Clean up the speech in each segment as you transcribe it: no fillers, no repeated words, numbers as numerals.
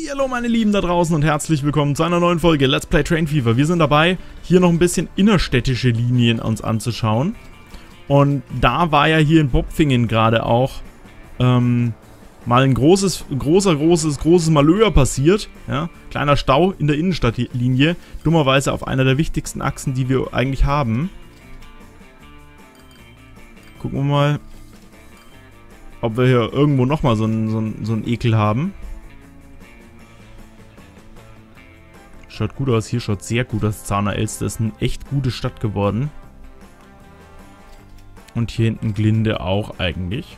Hallihallo meine Lieben da draußen und herzlich willkommen zu einer neuen Folge Let's Play Train Fever. Wir sind dabei, hier noch ein bisschen innerstädtische Linien uns anzuschauen. Und da war ja hier in Bopfingen gerade auch mal ein großes Malheur passiert. Ja? Kleiner Stau in der Innenstadtlinie. Dummerweise auf einer der wichtigsten Achsen, die wir eigentlich haben. Gucken wir mal, ob wir hier irgendwo nochmal so einen Ekel haben. Schaut gut aus, hier schaut sehr gut aus. Zahner-Elster ist eine echt gute Stadt geworden. Und hier hinten Glinde auch eigentlich.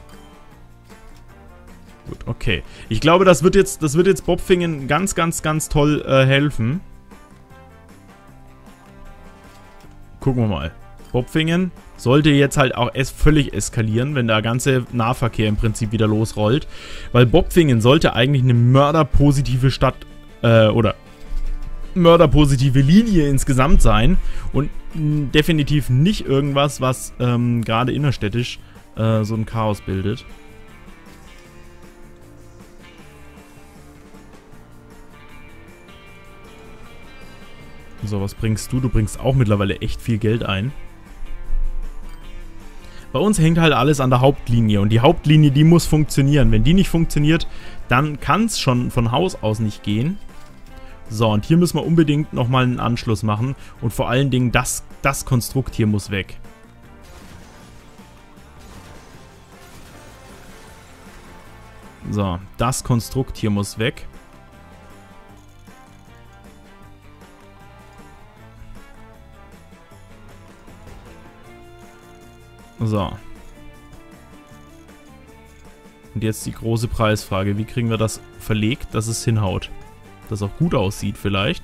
Gut, okay. Ich glaube, das wird jetzt Bopfingen ganz toll helfen. Gucken wir mal. Bopfingen sollte jetzt halt auch völlig eskalieren, wenn der ganze Nahverkehr im Prinzip wieder losrollt. Weil Bopfingen sollte eigentlich eine mörderpositive Stadt, oder mörderpositive Linie insgesamt sein. Und definitiv nicht irgendwas, was gerade innerstädtisch so ein Chaos bildet. So, was bringst du? Du bringst auch mittlerweile echt viel Geld ein. Bei uns hängt halt alles an der Hauptlinie und die Hauptlinie, die muss funktionieren. Wenn die nicht funktioniert, dann kann es schon von Haus aus nicht gehen. So, und hier müssen wir unbedingt nochmal einen Anschluss machen und vor allen Dingen das Konstrukt hier muss weg. So, das Konstrukt hier muss weg. So. Und jetzt die große Preisfrage. Wie kriegen wir das verlegt, dass es hinhaut? Dass es auch gut aussieht vielleicht.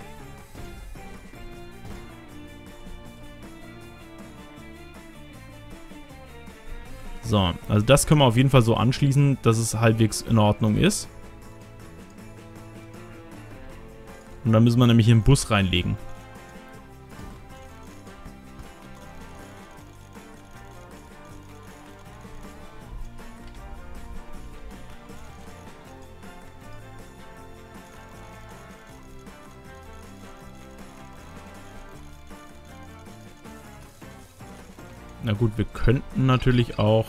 So, also das können wir auf jeden Fall so anschließen, dass es halbwegs in Ordnung ist. Und dann müssen wir nämlich hier einen Bus reinlegen. Na gut, wir könnten natürlich auch...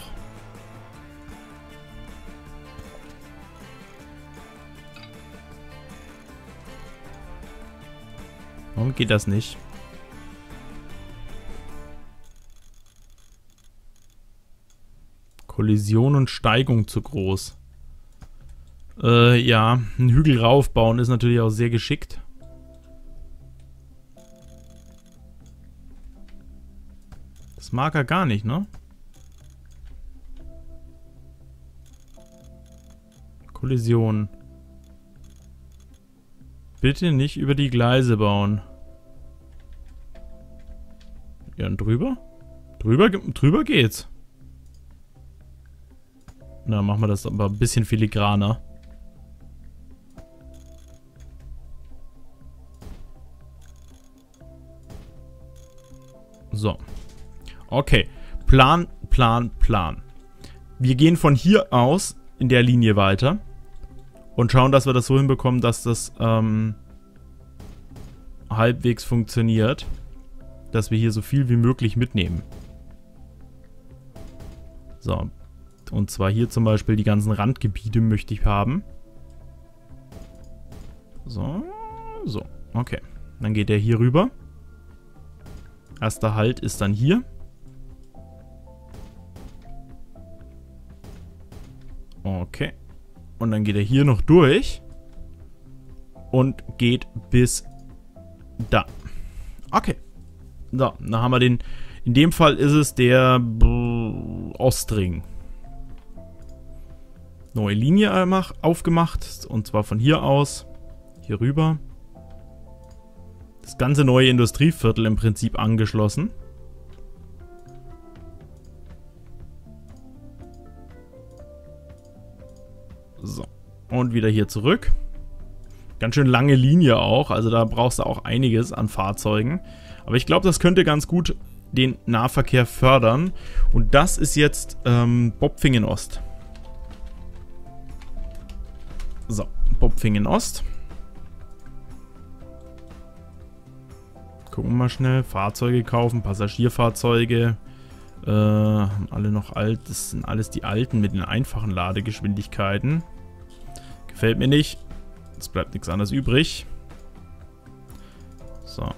Warum geht das nicht? Kollision und Steigung zu groß. Ja, einen Hügel raufbauen ist natürlich auch sehr geschickt. Das mag er gar nicht, ne? Kollision. Bitte nicht über die Gleise bauen. Ja, und drüber? Drüber geht's. Na, machen wir das aber ein bisschen filigraner. So. Okay, Plan. Wir gehen von hier aus in der Linie weiter und schauen, dass wir das so hinbekommen, dass das halbwegs funktioniert, dass wir hier so viel wie möglich mitnehmen. So, und zwar hier zum Beispiel die ganzen Randgebiete möchte ich haben. So, okay. Dann geht der hier rüber. Erster Halt ist dann hier. Okay. Und dann geht er hier noch durch. Und geht bis da. Okay. So, dann haben wir den... In dem Fall ist es der Ostring. Neue Linie aufgemacht. Und zwar von hier aus. Hier rüber. Das ganze neue Industrieviertel im Prinzip angeschlossen. So, und wieder hier zurück. Ganz schön lange Linie auch, also da brauchst du auch einiges an Fahrzeugen. Aber ich glaube, das könnte ganz gut den Nahverkehr fördern. Und das ist jetzt Bopfingen Ost. So, Bopfingen Ost. Gucken wir mal schnell. Fahrzeuge kaufen, Passagierfahrzeuge. Alle noch alt. Das sind alles die alten mit den einfachen Ladegeschwindigkeiten. Gefällt mir nicht. Es bleibt nichts anderes übrig. So.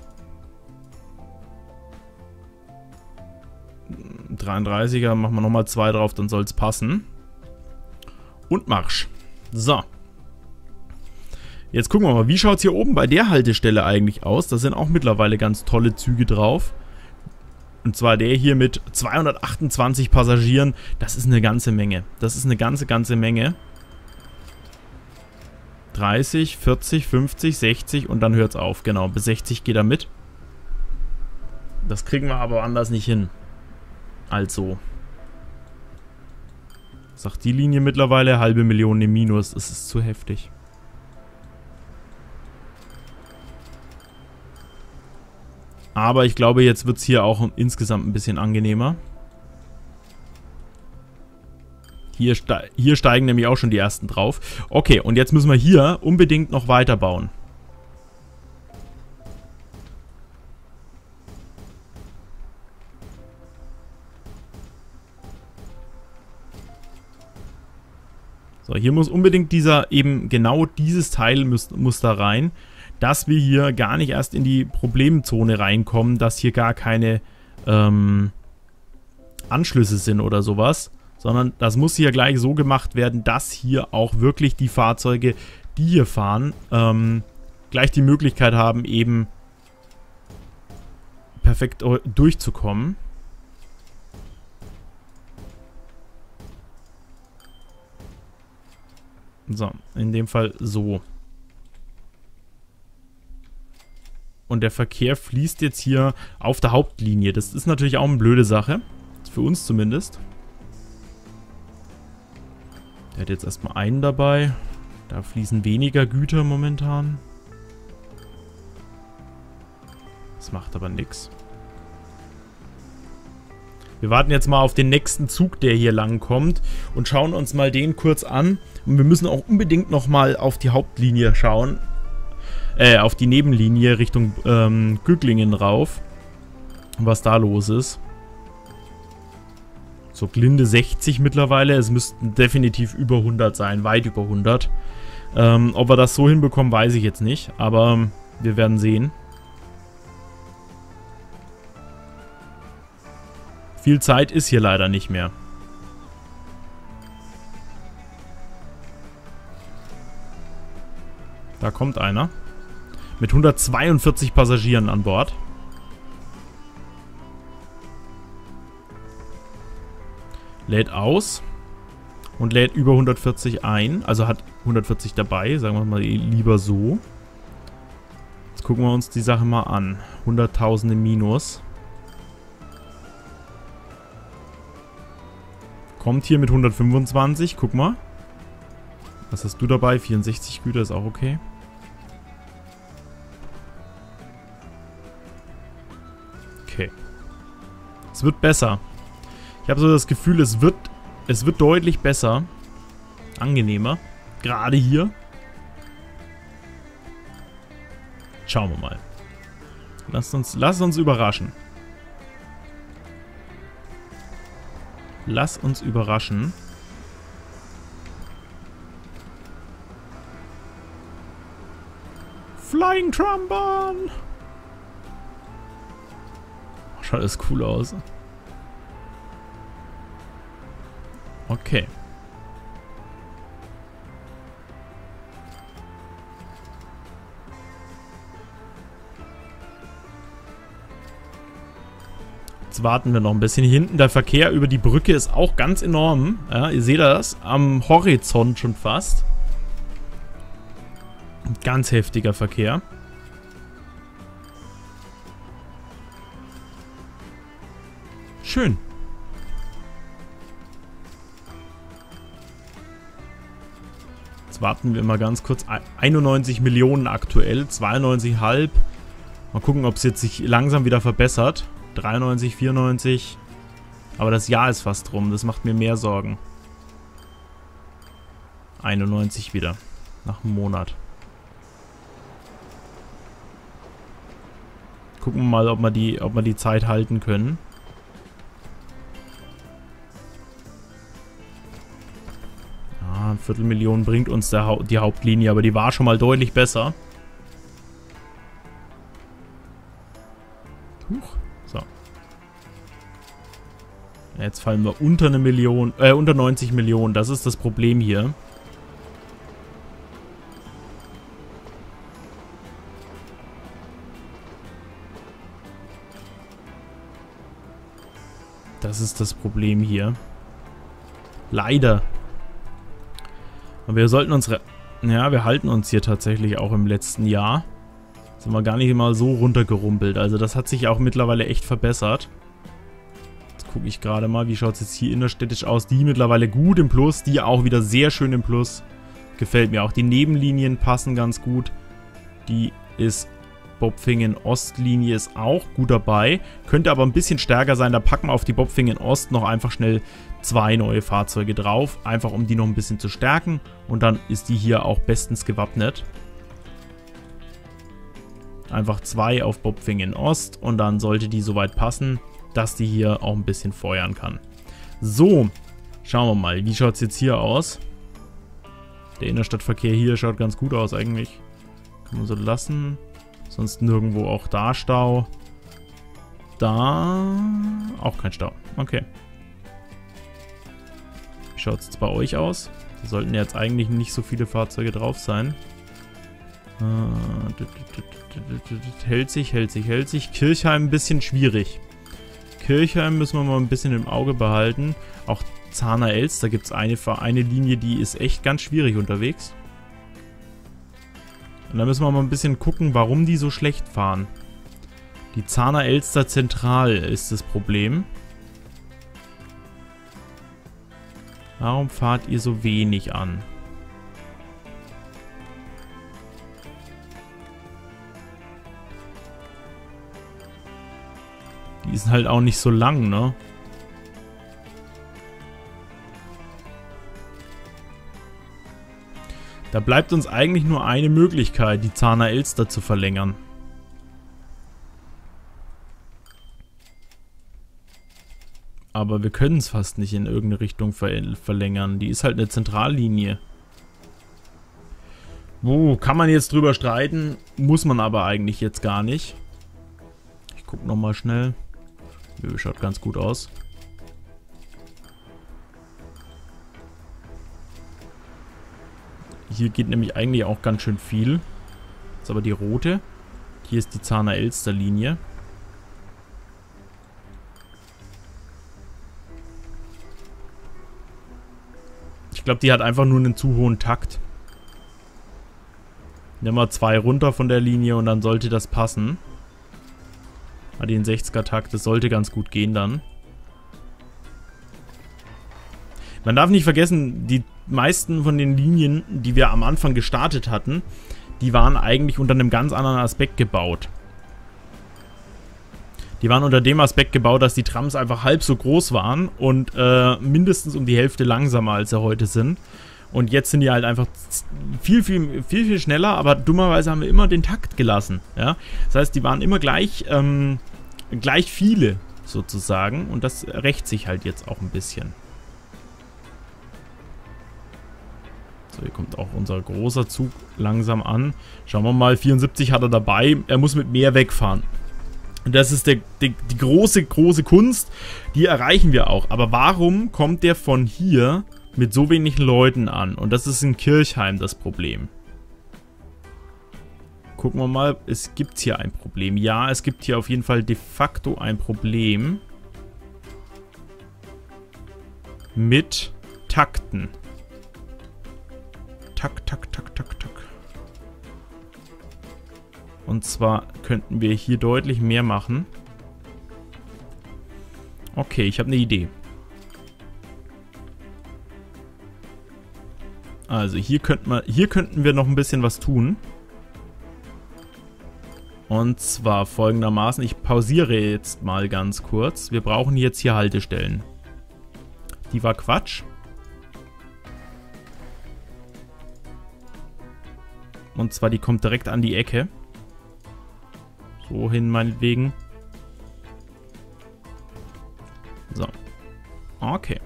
33er, machen wir nochmal 2 drauf, dann soll es passen. Und Marsch. So. Jetzt gucken wir mal, wie schaut es hier oben bei der Haltestelle eigentlich aus? Da sind auch mittlerweile ganz tolle Züge drauf. Und zwar der hier mit 228 Passagieren. Das ist eine ganze Menge. Das ist eine ganze Menge. 30, 40, 50, 60 und dann hört es auf. Genau, bis 60 geht er mit. Das kriegen wir aber anders nicht hin. Also. Sagt die Linie mittlerweile, 500.000 im Minus. Das ist zu heftig. Aber ich glaube, jetzt wird es hier auch insgesamt ein bisschen angenehmer. Hier steigen nämlich auch schon die ersten drauf. Okay, und jetzt müssen wir hier unbedingt noch weiterbauen. So, hier muss unbedingt genau dieses Teil muss da rein, dass wir hier gar nicht erst in die Problemzone reinkommen, dass hier gar keine Anschlüsse sind oder sowas, sondern das muss hier gleich so gemacht werden, dass hier auch wirklich die Fahrzeuge, die hier fahren, gleich die Möglichkeit haben, eben perfekt durchzukommen. So, in dem Fall so. Und der Verkehr fließt jetzt hier auf der Hauptlinie. Das ist natürlich auch eine blöde Sache. Für uns zumindest. Der hat jetzt erstmal einen dabei. Da fließen weniger Güter momentan. Das macht aber nichts. Wir warten jetzt mal auf den nächsten Zug, der hier lang kommt. Und schauen uns mal den kurz an. Und wir müssen auch unbedingt nochmal auf die Hauptlinie schauen. Auf die Nebenlinie Richtung Gücklingen rauf. Was da los ist. So, Glinde 60 mittlerweile. Es müssten definitiv über 100 sein. Weit über 100. Ob wir das so hinbekommen, weiß ich jetzt nicht. Aber wir werden sehen. Viel Zeit ist hier leider nicht mehr. Da kommt einer. Mit 142 Passagieren an Bord. Lädt aus. Und lädt über 140 ein. Also hat 140 dabei. Sagen wir mal lieber so. Jetzt gucken wir uns die Sache mal an. 100.000 im Minus. Kommt hier mit 125. Guck mal. Was hast du dabei? 64 Güter ist auch okay. Okay. Es wird besser. Ich habe so das Gefühl, es wird deutlich besser. Angenehmer. Gerade hier. Schauen wir mal. Lasst uns überraschen. Lass uns überraschen. Flying Trombone! Schaut das cool aus. Okay. Jetzt warten wir noch ein bisschen. Hinten der Verkehr über die Brücke ist auch ganz enorm. Ja, ihr seht das am Horizont schon fast. Ganz heftiger Verkehr. Schön. Jetzt warten wir mal ganz kurz. 91 Millionen aktuell, 92,5. Mal gucken, ob es jetzt sich langsam wieder verbessert. 93, 94. Aber das Jahr ist fast rum. Das macht mir mehr Sorgen. 91 wieder. Nach einem Monat. Gucken wir mal, ob wir die Zeit halten können. Ja, 250.000 bringt uns die Hauptlinie, aber die war schon mal deutlich besser. Huch. So. Jetzt fallen wir unter 1 Million, unter 90 Millionen. Das ist das Problem hier. Das ist das Problem hier. Leider. Aber wir sollten uns... Ja, wir halten uns hier tatsächlich auch im letzten Jahr. Sind wir gar nicht mal so runtergerumpelt. Also das hat sich auch mittlerweile echt verbessert. Jetzt gucke ich gerade mal, wie schaut es jetzt hier innerstädtisch aus. Die mittlerweile gut im Plus, die auch wieder sehr schön im Plus. Gefällt mir auch. Die Nebenlinien passen ganz gut. Die ist... Bopfingen Ostlinie ist auch gut dabei. Könnte aber ein bisschen stärker sein. Da packen wir auf die Bopfingen Ost noch einfach schnell 2 neue Fahrzeuge drauf. Einfach um die noch ein bisschen zu stärken. Und dann ist die hier auch bestens gewappnet. Einfach 2 auf Bopfingen Ost. Und dann sollte die soweit passen, dass die hier auch ein bisschen feuern kann. So, schauen wir mal. Wie schaut es jetzt hier aus? Der Innerstadtverkehr hier schaut ganz gut aus eigentlich. Kann man so lassen. Sonst nirgendwo auch da Stau. Da auch kein Stau. Okay. Wie schaut es jetzt bei euch aus? Da sollten jetzt eigentlich nicht so viele Fahrzeuge drauf sein. Hält sich. Kirchheim ein bisschen schwierig. Kirchheim müssen wir mal ein bisschen im Auge behalten. Auch Zahner-Elster gibt es eine Linie, die ist echt ganz schwierig unterwegs. Und da müssen wir mal ein bisschen gucken, warum die so schlecht fahren. Die Zahner-Elster Zentral ist das Problem. Warum fahrt ihr so wenig an? Die ist halt auch nicht so lang, ne? Da bleibt uns eigentlich nur eine Möglichkeit, die Zahner-Elster zu verlängern. Aber wir können es fast nicht in irgendeine Richtung verlängern. Die ist halt eine Zentrallinie. Wo kann man jetzt drüber streiten? Muss man aber eigentlich jetzt gar nicht. Ich gucke nochmal schnell. Schaut ganz gut aus. Hier geht nämlich eigentlich auch ganz schön viel. Das ist aber die rote. Hier ist die Zahner-Elster Linie. Ich glaube, die hat einfach nur einen zu hohen Takt. Nehmen wir 2 runter von der Linie und dann sollte das passen. Hat den 60er Takt, das sollte ganz gut gehen dann. Man darf nicht vergessen, die meisten von den Linien, die wir am Anfang gestartet hatten, die waren eigentlich unter einem ganz anderen Aspekt gebaut. Die waren unter dem Aspekt gebaut, dass die Trams einfach halb so groß waren und mindestens um die Hälfte langsamer, als sie heute sind. Und jetzt sind die halt einfach viel schneller, aber dummerweise haben wir immer den Takt gelassen. Ja? Das heißt, die waren immer gleich viele sozusagen und das rächt sich halt jetzt auch ein bisschen. So, hier kommt auch unser großer Zug langsam an. Schauen wir mal, 74 hat er dabei. Er muss mit mehr wegfahren. Und das ist die große Kunst. Die erreichen wir auch. Aber warum kommt der von hier mit so wenig Leuten an? Und das ist in Kirchheim das Problem. Gucken wir mal, es gibt hier ein Problem. Ja, es gibt hier auf jeden Fall de facto ein Problem mit Takten. Tak. Und zwar könnten wir hier deutlich mehr machen. Okay, ich habe eine Idee. Also hier könnten wir noch ein bisschen was tun. Und zwar folgendermaßen, ich pausiere jetzt mal ganz kurz. Wir brauchen jetzt hier Haltestellen. Die war Quatsch. Und zwar, die kommt direkt an die Ecke. So hin, meinetwegen. So. Okay.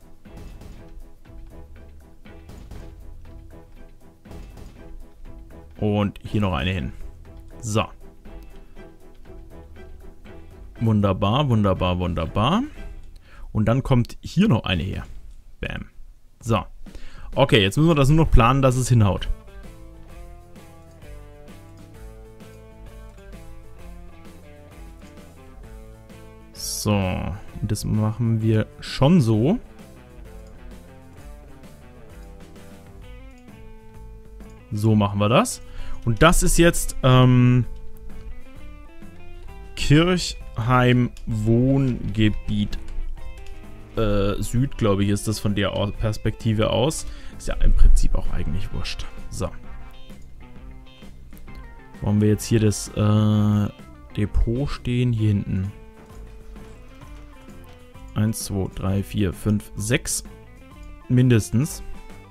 Und hier noch eine hin. So. Wunderbar, wunderbar, wunderbar. Und dann kommt hier noch eine her. Bam. So. Okay, jetzt müssen wir das nur noch planen, dass es hinhaut. So. Und das machen wir schon so. So machen wir das. Und das ist jetzt Kirchheim Wohngebiet Süd, glaube ich, ist das von der Perspektive aus. Ist ja im Prinzip auch eigentlich wurscht. So. Wo haben wir jetzt hier das Depot stehen? Hier hinten. 1, 2, 3, 4, 5, 6. Mindestens.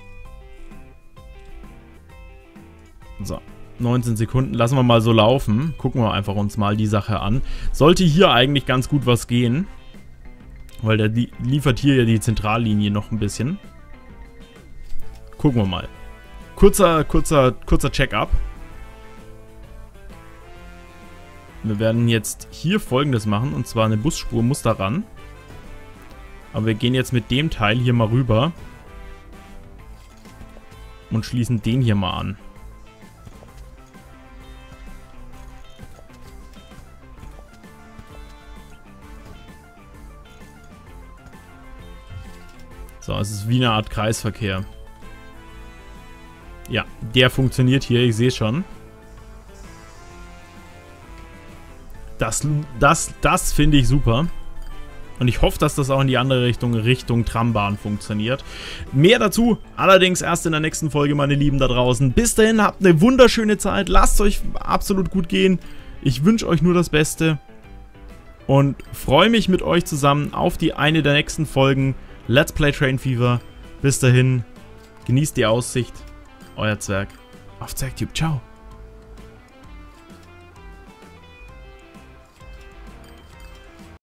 So. 19 Sekunden. Lassen wir mal so laufen. Gucken wir einfach uns mal die Sache an. Sollte hier eigentlich ganz gut was gehen. Weil der liefert hier ja die Zentrallinie noch ein bisschen. Gucken wir mal. Kurzer Check-up. Wir werden jetzt hier Folgendes machen. Und zwar eine Busspur muss da ran. Aber wir gehen jetzt mit dem Teil hier mal rüber. Und schließen den hier mal an. So, es ist wie eine Art Kreisverkehr. Ja, der funktioniert hier, ich sehe schon. Das finde ich super. Und ich hoffe, dass das auch in die andere Richtung Trambahn funktioniert. Mehr dazu allerdings erst in der nächsten Folge, meine Lieben da draußen. Bis dahin, habt eine wunderschöne Zeit. Lasst es euch absolut gut gehen. Ich wünsche euch nur das Beste. Und freue mich mit euch zusammen auf die eine der nächsten Folgen Let's Play Train Fever. Bis dahin, genießt die Aussicht. Euer Zwerg auf Zwergtube. Ciao.